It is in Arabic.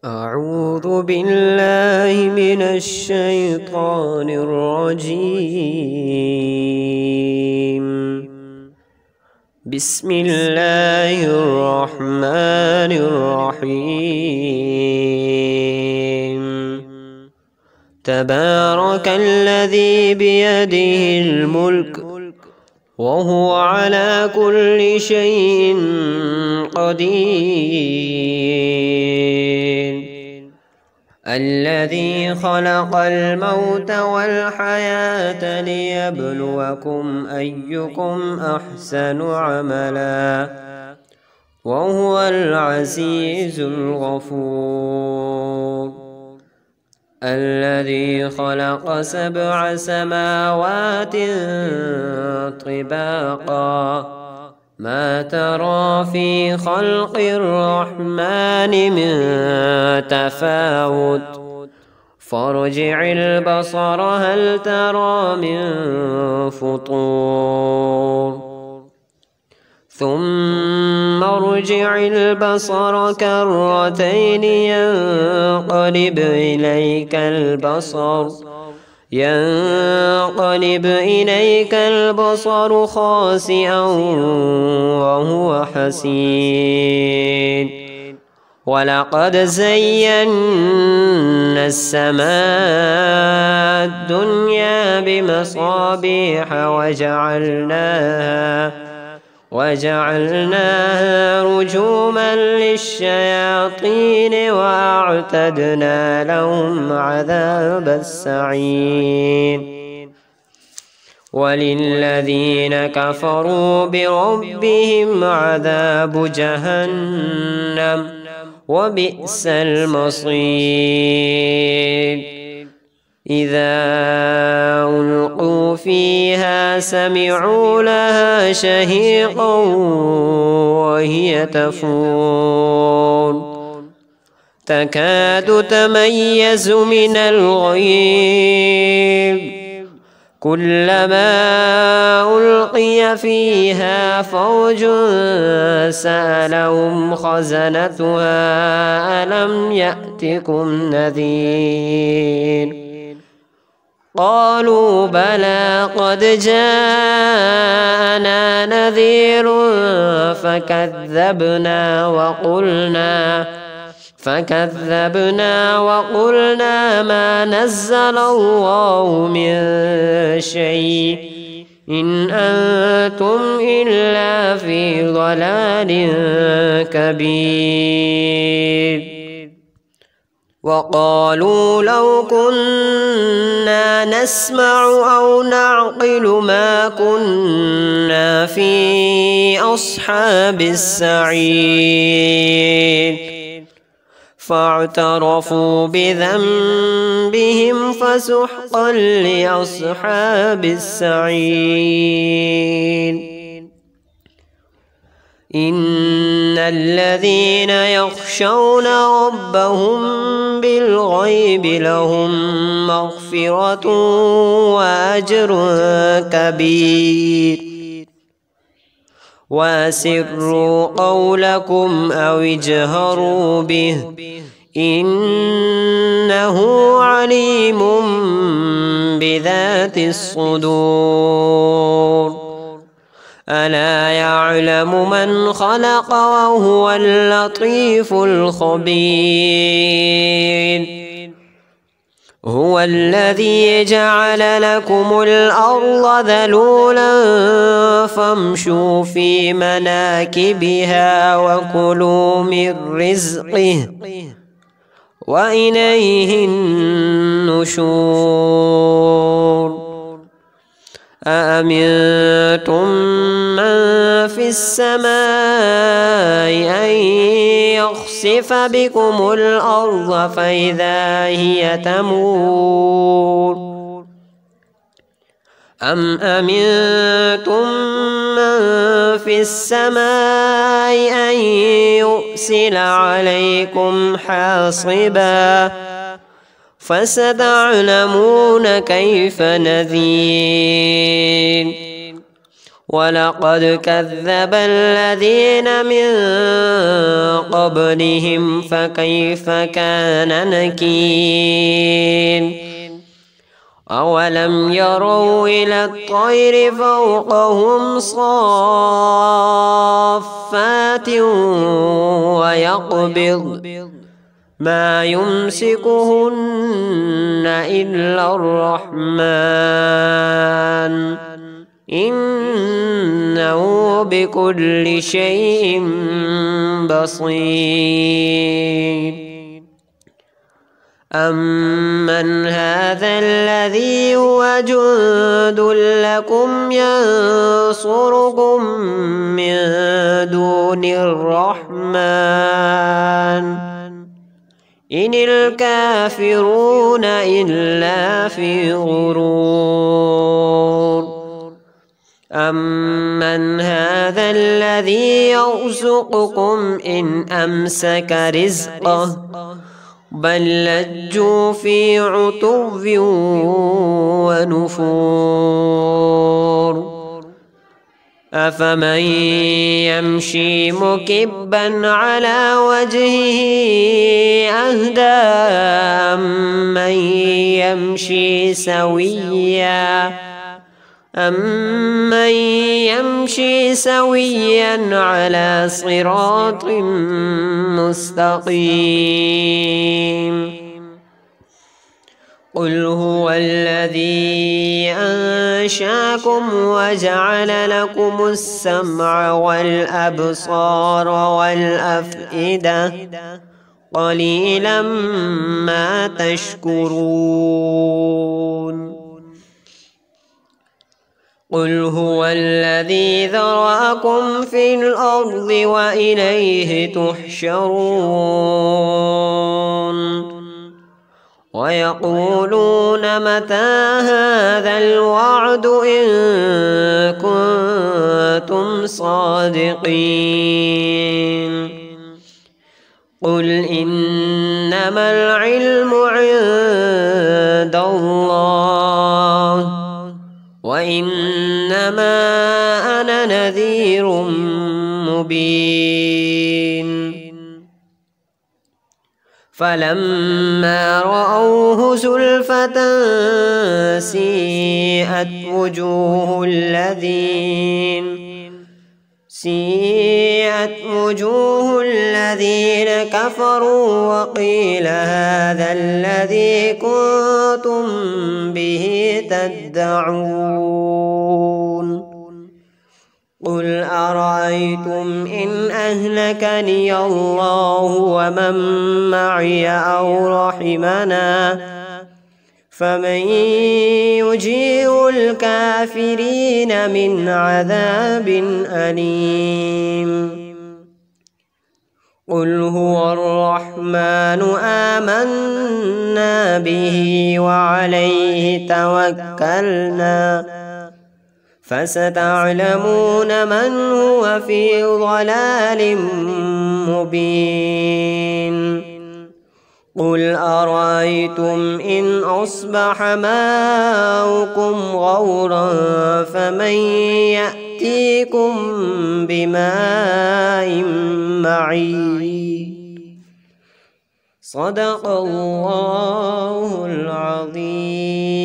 أعوذ بالله من الشيطان الرجيم. بسم الله الرحمن الرحيم. تبارك الذي بيده الملك وهو على كل شيء قدير. الذي خلق الموت والحياة ليبلوكم أيكم أحسن عملا وهو العزيز الغفور. الذي خلق 7 سماوات طباقا ما ترى في خلق الرحمن من تفاوت فارجع البصر هل ترى من فطور ثم ارجع البصر كرتين ينقلب إليك البصر خاسئا وهو حسير. ولقد زينا السماء الدنيا بمصابيح وجعلناها رجوما للشياطين وأعتدنا لهم عذاب السعير. وللذين كفروا بربهم عذاب جهنم وبئس المصير. إذا ألقوا فيها سمعوا لها شهيقا وهي تفور تكاد تميز من الغيظ كلما ألقي فيها فوج سألهم خزنتها ألم يأتكم نذير قالوا بلى قد جاءنا نذير فكذبنا وقلنا ما نزل الله من شيء إن أنتم إلا في ضلال كبير. وقالوا لو كنا نسمع أو نعقل ما كنا في أصحاب السعير فاعترفوا بذنبهم فسحقا لأصحاب السعير. إن الذين يخشون ربهم بالغيب لهم مغفرة وأجر كبير. وأسروا قولكم أو اجهروا به إنه عليم بذات الصدور. ألا يعلم من خلق وهو اللطيف الخبير. هو الذي جعل لكم الأرض ذلولا فامشوا في مناكبها وكلوا من رزقه وإليه النشور. أأمنتم من في السماء أن يخسف بكم الأرض فإذا هي تمور أم أمنتم من في السماء أن يرسل عليكم حاصبا فستعلمون كيف نذير. ولقد كذب الذين من قبلهم فكيف كان نكير أولم يروا إلى الطير فوقهم صافات ويقبض ما يمسكهن إلا الرحمن إنه بكل شيء بصير أمن هذا الذي هو جند لكم ينصركم من دون الرحمن إن الكافرون إلا في غرور أمن هذا الذي يرزقكم إن أمسك رزقه بل لجوا في عتو ونفور أفمن يمشي مكبا على وجهه أهدى أمن يمشي سويا على صراط مستقيم قل هو الذي أنشاكم وجعل لكم السمع والأبصار والأفئدة قليلا ما تشكرون قل هو الذي ذرأكم في الأرض وإليه تحشرون ويقولون متى هذا الوعد إن كنتم صادقين قل إنما العلم عند الله وإنما أنا نذير مبين فلما رأوه زلفة سيئت وجوه الذين كفروا وقيل هذا الذي كنتم به تدعون قل أرأيتم إن أهلكني الله ومن معي أو رحمنا فمن يجير الكافرين من عذاب أليم قل هو الرحمن آمنا به وعليه توكلنا فستعلمون من هو في ضلال مبين قل أرأيتم إن أصبح ماؤكم غورا فمن يأتيكم بماء معين صدق الله العظيم.